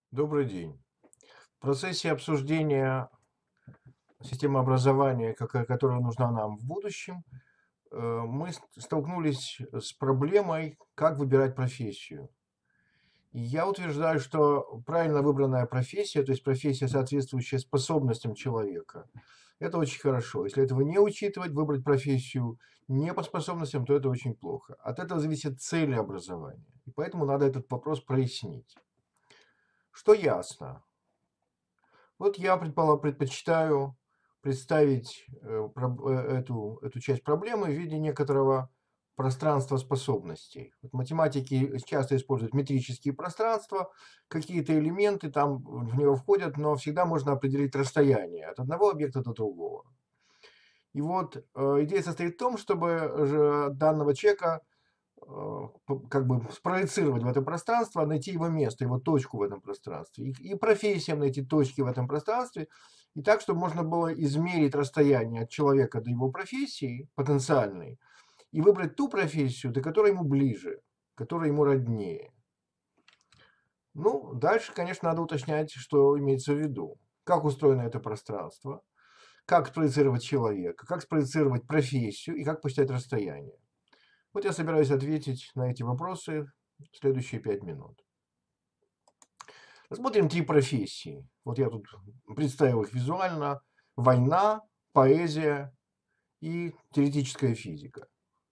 Добрый день. В процессе обсуждения системы образования, которая нужна нам в будущем, мы столкнулись с проблемой, как выбирать профессию. И я утверждаю, что правильно выбранная профессия, то есть профессия, соответствующая способностям человека, это очень хорошо. Если этого не учитывать, выбрать профессию не по способностям, то это очень плохо. От этого зависят цели образования. И поэтому надо этот вопрос прояснить. Что ясно? Вот я предпочитаю представить эту часть проблемы в виде некоторого пространства способностей. Вот математики часто используют метрические пространства, какие-то элементы там в него входят, но всегда можно определить расстояние от одного объекта до другого. И вот идея состоит в том, чтобы данного человека как бы спроецировать в это пространство, найти его место, его точку в этом пространстве. И профессиям найти точки в этом пространстве. И так, чтобы можно было измерить расстояние от человека до его профессии потенциальной и выбрать ту профессию, до которой ему ближе, которая ему роднее. Ну, дальше, конечно, надо уточнять, что имеется в виду. Как устроено это пространство, как спроецировать человека, как спроецировать профессию и как посчитать расстояние. Вот я собираюсь ответить на эти вопросы в следующие 5 минут. Рассмотрим 3 профессии. Вот я тут представил их визуально. Война, поэзия и теоретическая физика.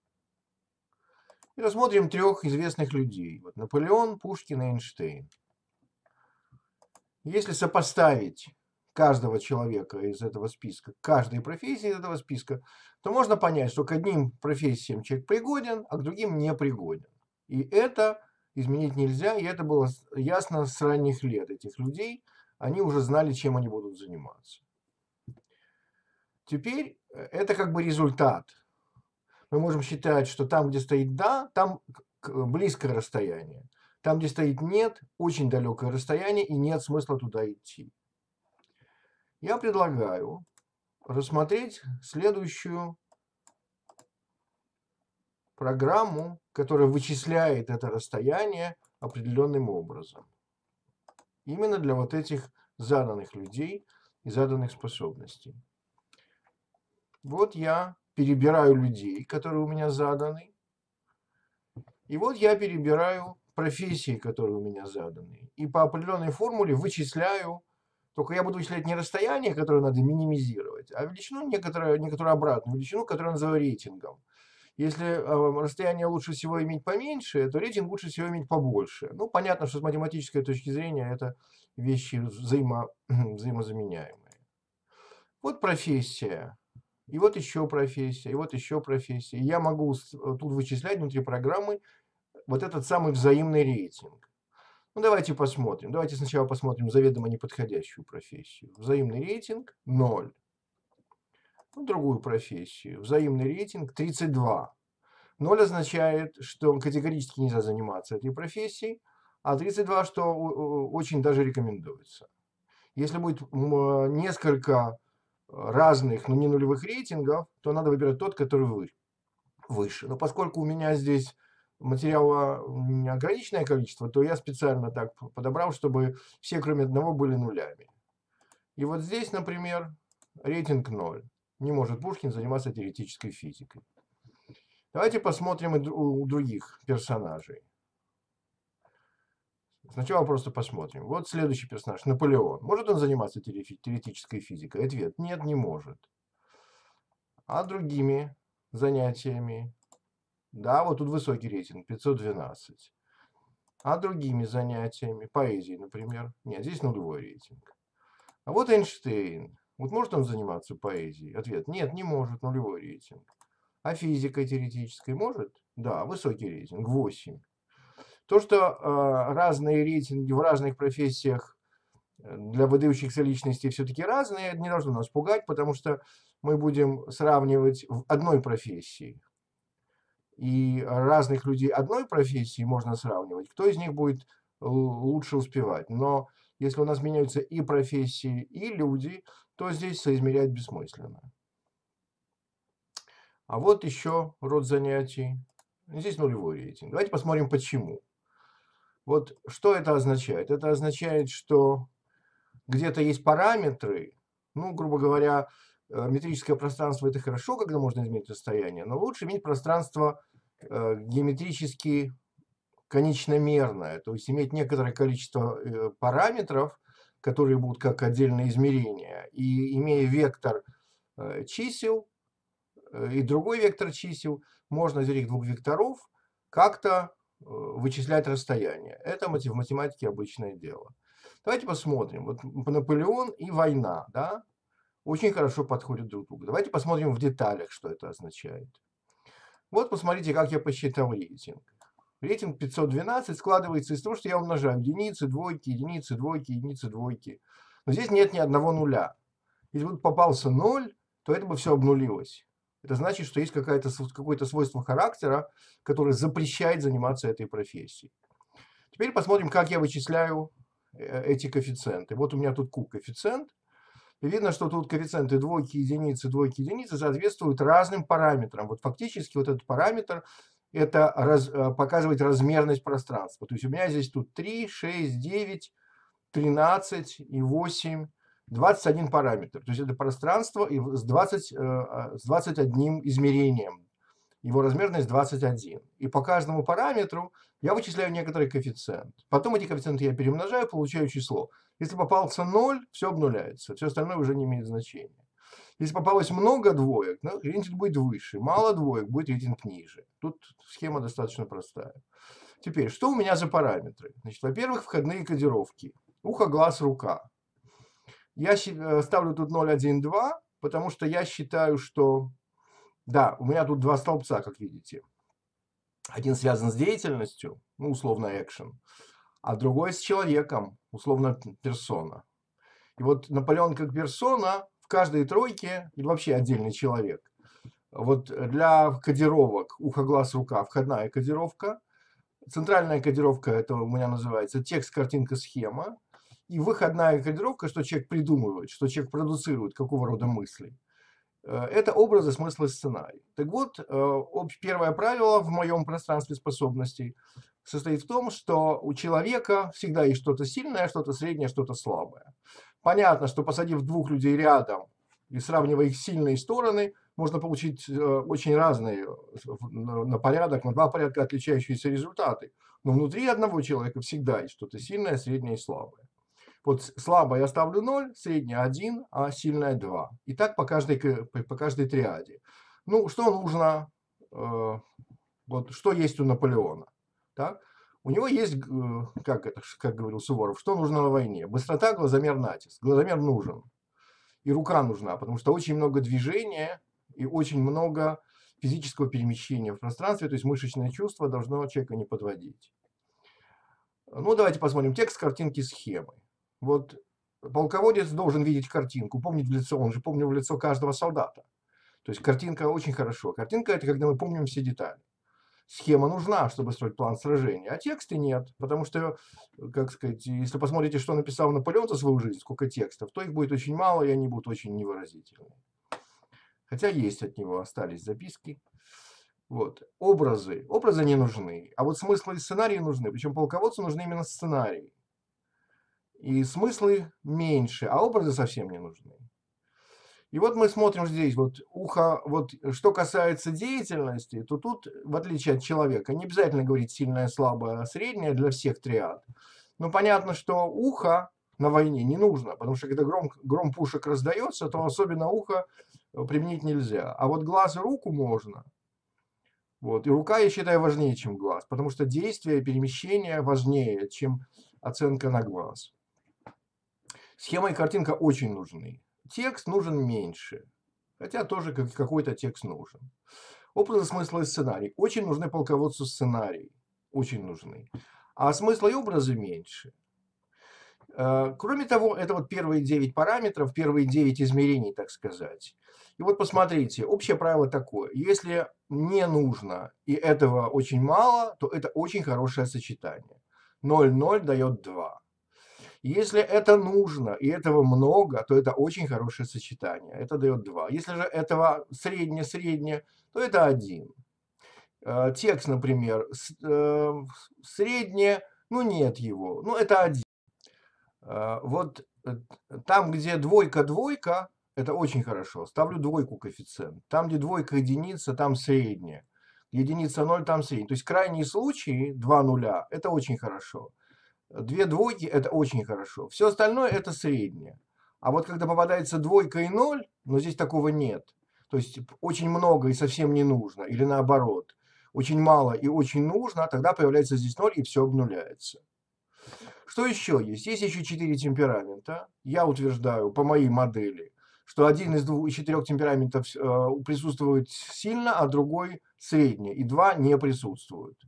И рассмотрим 3 известных людей. Вот Наполеон, Пушкин и Эйнштейн. Если сопоставить каждого человека из этого списка, каждой профессии из этого списка, то можно понять, что к одним профессиям человек пригоден, а к другим не пригоден. И это изменить нельзя, и это было ясно с ранних лет этих людей. Они уже знали, чем они будут заниматься. Теперь это как бы результат. Мы можем считать, что там, где стоит «да», там близкое расстояние. Там, где стоит «нет», очень далекое расстояние, и нет смысла туда идти. Я предлагаю рассмотреть следующую программу, которая вычисляет это расстояние определенным образом. Именно для вот этих заданных людей и заданных способностей. Вот я перебираю людей, которые у меня заданы. И вот я перебираю профессии, которые у меня заданы. И по определенной формуле вычисляю. Только я буду вычислять не расстояние, которое надо минимизировать, а величину, некоторую обратную величину, которую я называю рейтингом. Если расстояние лучше всего иметь поменьше, то рейтинг лучше всего иметь побольше. Ну, понятно, что с математической точки зрения это вещи взаимозаменяемые. Вот профессия, и вот еще профессия, и вот еще профессия. И я могу тут вычислять внутри программы вот этот самый взаимный рейтинг. Ну, давайте посмотрим. Давайте сначала посмотрим заведомо неподходящую профессию. Взаимный рейтинг 0. Ну, другую профессию. Взаимный рейтинг 32. 0 означает, что категорически нельзя заниматься этой профессией, а 32, что очень даже рекомендуется. Если будет несколько разных, но не нулевых рейтингов, то надо выбирать тот, который выше. Но поскольку у меня здесь материала неограниченное количество, то я специально так подобрал, чтобы все, кроме одного, были нулями. И вот здесь, например, рейтинг 0. Не может Пушкин заниматься теоретической физикой. Давайте посмотрим и у других персонажей. Сначала просто посмотрим. Вот следующий персонаж, Наполеон. Может он заниматься теоретической физикой? Ответ – нет, не может. А другими занятиями? Да, вот тут высокий рейтинг, 512. А другими занятиями? Поэзией, например? Нет, здесь нулевой рейтинг. А вот Эйнштейн. Вот может он заниматься поэзией? Ответ – нет, не может, нулевой рейтинг. А физикой теоретической может? Да, высокий рейтинг, 8. То, что разные рейтинги в разных профессиях для выдающихся личностей все-таки разные, это не должно нас пугать, потому что мы будем сравнивать в одной профессии. И разных людей одной профессии можно сравнивать, кто из них будет лучше успевать. Но если у нас меняются и профессии, и люди, то здесь соизмерять бессмысленно. А вот еще род занятий. Здесь нулевой рейтинг. Давайте посмотрим, почему. Вот что это означает? Это означает, что где-то есть параметры, ну, грубо говоря, метрическое пространство – это хорошо, когда можно изменить расстояние, но лучше иметь пространство геометрически конечномерное, то есть иметь некоторое количество параметров, которые будут как отдельные измерения, и имея вектор чисел и другой вектор чисел, можно из этих двух векторов как-то вычислять расстояние. Это в математике обычное дело. Давайте посмотрим. Вот Наполеон и война, да, очень хорошо подходят друг к другу. Давайте посмотрим в деталях, что это означает. Вот посмотрите, как я посчитал рейтинг. Рейтинг 512 складывается из того, что я умножаю единицы, двойки, единицы, двойки, единицы, двойки. Но здесь нет ни одного нуля. Если бы попался 0, то это бы все обнулилось. Это значит, что есть какое-то свойство характера, которое запрещает заниматься этой профессией. Теперь посмотрим, как я вычисляю эти коэффициенты. Вот у меня тут коэффициент. И видно, что тут коэффициенты двойки, единицы соответствуют разным параметрам. Вот фактически вот этот параметр это показывает размерность пространства. То есть у меня здесь тут 3, 6, 9, 13 и 8, 21 параметр. То есть это пространство с 21 измерением. Его размерность 21. И по каждому параметру я вычисляю некоторый коэффициент. Потом эти коэффициенты я перемножаю, получаю число. Если попался 0, все обнуляется. Все остальное уже не имеет значения. Если попалось много двоек, ну, рейтинг будет выше. Мало двоек, будет рейтинг ниже. Тут схема достаточно простая. Теперь, что у меня за параметры? Значит, во-первых, входные кодировки. Ухо, глаз, рука. Я ставлю тут 0, 1, 2, потому что я считаю, что... Да, у меня тут два столбца, как видите. Один связан с деятельностью, ну, условно, action, а другой с человеком, условно, персона. И вот Наполеон как персона в каждой тройке, или вообще отдельный человек, вот для кодировок ухо, глаз, рука, входная кодировка, центральная кодировка, это у меня называется текст, картинка, схема, и выходная кодировка, что человек придумывает, что человек продуцирует, какого рода мысли. Это образы, смыслы, сценарий. Так вот, первое правило в моем пространстве способностей состоит в том, что у человека всегда есть что-то сильное, что-то среднее, что-то слабое. Понятно, что посадив двух людей рядом и сравнивая их сильные стороны, можно получить очень разные на порядок, на два порядка отличающиеся результаты. Но внутри одного человека всегда есть что-то сильное, среднее и слабое. Вот слабое я ставлю 0, среднее 1, а сильное 2. И так по каждой триаде. Ну, что нужно, вот что есть у Наполеона? Так? У него есть, как говорил Суворов, что нужно на войне? Быстрота, глазомер, натиск. Глазомер нужен. И рука нужна, потому что очень много движения и очень много физического перемещения в пространстве, то есть мышечное чувство должно человека не подводить. Ну, давайте посмотрим текст, картинки, схемы. Вот полководец должен видеть картинку, помнить в лицо, он же помнил в лицо каждого солдата. То есть картинка очень хорошо. Картинка – это когда мы помним все детали. Схема нужна, чтобы строить план сражения, а тексты нет, потому что, как сказать, если посмотрите, что написал Наполеон за свою жизнь, сколько текстов, то их будет очень мало, и они будут очень невыразительны. Хотя есть от него, остались записки. Вот. Образы не нужны, а вот смыслы и сценарии нужны, причем полководцу нужны именно сценарии. И смыслы меньше, а образы совсем не нужны. И вот мы смотрим здесь, вот ухо, вот что касается деятельности, то тут, в отличие от человека, не обязательно говорить сильное, слабое, среднее для всех триад. Но понятно, что ухо на войне не нужно, потому что когда гром пушек раздается, то особенно ухо применить нельзя. А вот глаз и руку можно. Вот. И рука, я считаю, важнее, чем глаз, потому что действие, перемещение важнее, чем оценка на глаз. Схема и картинка очень нужны. Текст нужен меньше, хотя тоже какой-то текст нужен. Образы, смысла и сценарий. Очень нужны полководцу сценарии, очень нужны. А смысла и образы меньше. Кроме того, это вот первые 9 параметров, первые 9 измерений, так сказать. И вот посмотрите, общее правило такое. Если не нужно и этого очень мало, то это очень хорошее сочетание. 0,0 дает 2. Если это нужно и этого много, то это очень хорошее сочетание. Это дает 2. Если же этого среднее-среднее, то это 1. Текст, например, среднее Ну, нет его. Ну, это 1. Вот там, где двойка, двойка, это очень хорошо. Ставлю двойку коэффициент. Там, где двойка, единица, там средняя. Единица 0, там средняя. То есть крайние случаи, 2 нуля, это очень хорошо. 2 двойки, это очень хорошо. Все остальное это среднее. А вот когда попадается двойка и 0, но здесь такого нет. То есть очень много и совсем не нужно. Или наоборот. Очень мало и очень нужно, тогда появляется здесь 0 и все обнуляется. Что еще есть? Есть еще 4 темперамента. Я утверждаю по моей модели, что один из 4 темпераментов присутствует сильно, а другой средне, и 2 не присутствуют.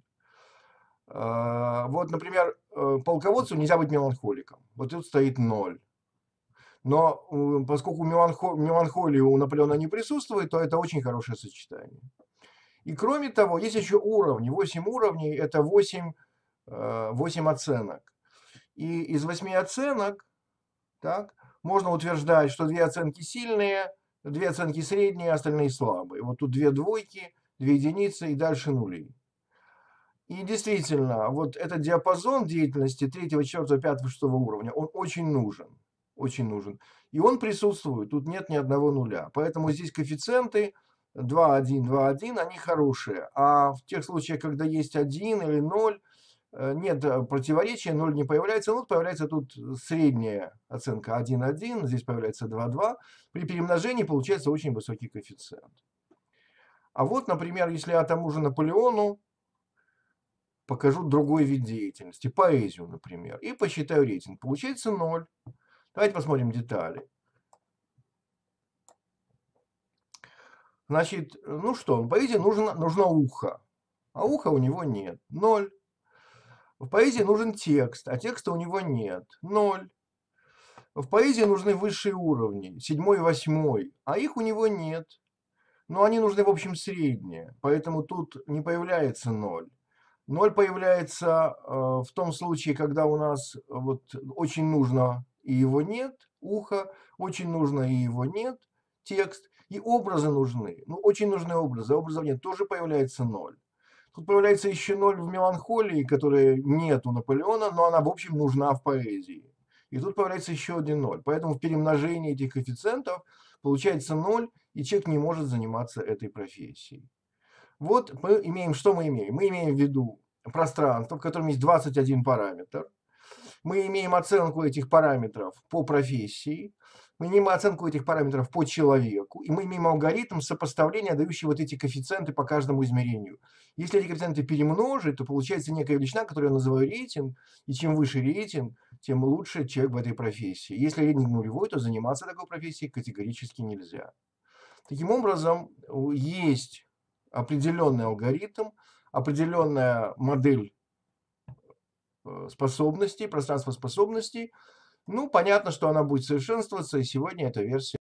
Вот, например, полководцу нельзя быть меланхоликом. Вот тут стоит 0. Но поскольку меланхолии у Наполеона не присутствует, то это очень хорошее сочетание. И кроме того, есть еще уровни. 8 уровней – это 8 оценок. И из 8 оценок так, можно утверждать, что 2 оценки сильные, 2 оценки средние, остальные слабые. Вот тут 2 двойки, 2 единицы и дальше нули. И действительно, вот этот диапазон деятельности 3, 4, 5, 6 уровня, он очень нужен. Очень нужен. И он присутствует, тут нет ни одного нуля. Поэтому здесь коэффициенты 2, 1, 2, 1, они хорошие. А в тех случаях, когда есть 1 или 0, нет противоречия, 0 не появляется. Ну, появляется тут средняя оценка 1, 1, здесь появляется 2, 2. При перемножении получается очень высокий коэффициент. А вот, например, если я тому же Наполеону покажу другой вид деятельности, поэзию, например, и посчитаю рейтинг. Получается 0. Давайте посмотрим детали. Значит, ну что, в поэзии нужно ухо, а уха у него нет. 0. В поэзии нужен текст, а текста у него нет. 0. В поэзии нужны высшие уровни, 7, 8, а их у него нет. Но они нужны, в общем, средние, поэтому тут не появляется 0. 0 появляется в том случае, когда у нас вот очень нужно и его нет, ухо, очень нужно и его нет, текст, и образы нужны. Ну, очень нужны образы, образов нет, тоже появляется 0. Тут появляется еще 0 в меланхолии, которой нет у Наполеона, но она, в общем, нужна в поэзии. И тут появляется еще один 0. Поэтому в перемножении этих коэффициентов получается 0, и человек не может заниматься этой профессией. Вот мы имеем, что мы имеем? Мы имеем в виду пространство, в котором есть 21 параметр. Мы имеем оценку этих параметров по профессии. Мы имеем оценку этих параметров по человеку. И мы имеем алгоритм сопоставления, дающий вот эти коэффициенты по каждому измерению. Если эти коэффициенты перемножить, то получается некая величина, которую я называю рейтинг. И чем выше рейтинг, тем лучше человек в этой профессии. Если рейтинг нулевой, то заниматься такой профессией категорически нельзя. Таким образом, есть определенный алгоритм, определенная модель способностей, пространства способностей. Ну, понятно, что она будет совершенствоваться, и сегодня эта версия